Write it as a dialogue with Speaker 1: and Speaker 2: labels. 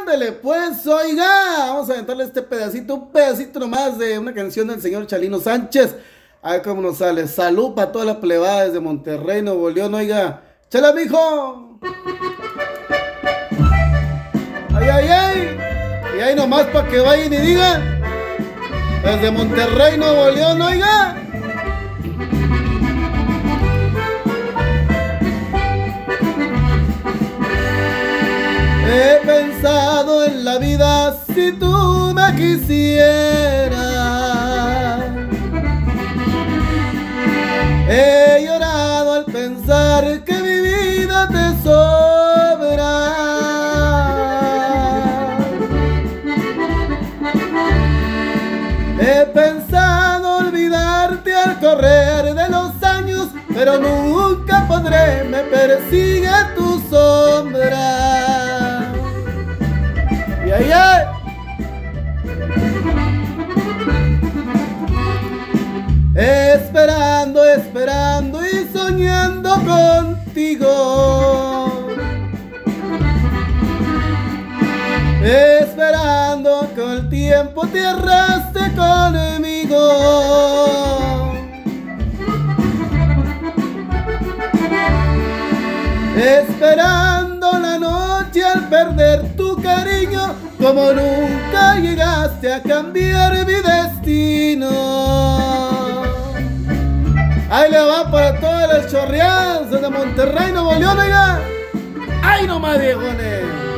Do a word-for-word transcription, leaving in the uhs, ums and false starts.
Speaker 1: Ándale, pues, oiga, vamos a aventarle este pedacito, un pedacito nomás de una canción del señor Chalino Sánchez. A ver cómo nos sale. Salud para toda la plebada desde Monterrey, Nuevo León, oiga. ¡Chala, mijo! ¡Ay, ay, ay! Y ahí nomás para que vayan y digan. Desde Monterrey, Nuevo León, oiga. He pensado en la vida si tú me quisieras. He llorado al pensar que mi vida te sobra. He pensado olvidarte al correr de los años, pero nunca podré, me persigue tu sombra. Y ahí, ay. Esperando, esperando y soñando contigo. Esperando que el tiempo te arrastre conmigo. Esperando la noche al perder tu cariño, como nunca llegaste a cambiar mi destino. Ahí le va para todas las chorreadas de Monterrey, Nuevo León, oiga. ¡Ay, nomás, viejones!